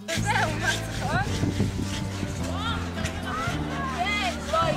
זהו, מה צחוק? כן, בואי.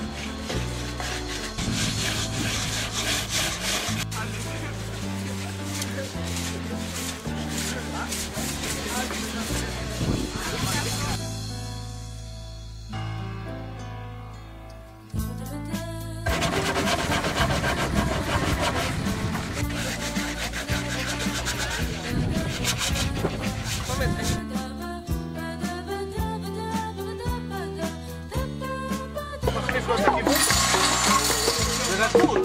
זה רטוט.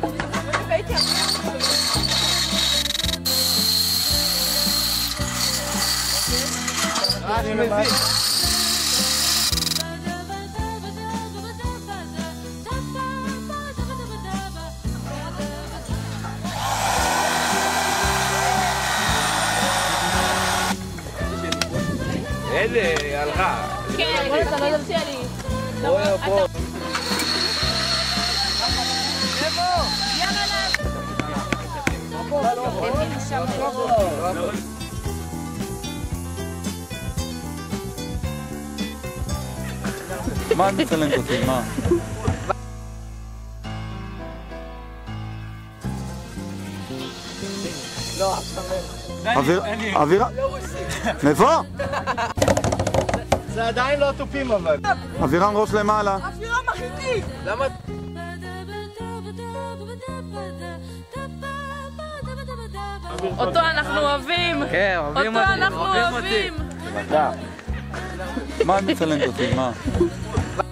אני מבין. אלה, הלכה. כן, אתה לא תציע לי. פה. מה את מצלמת אותי? מה? אווירה? מאיפה? זה עדיין לא תופים אבל. אווירן ראש למעלה. אווירה מחליטית! למה? אותו אנחנו אוהבים! כן, אוהבים אותו אותי. אנחנו אוהבים! מה את מצלמת אותי? מה?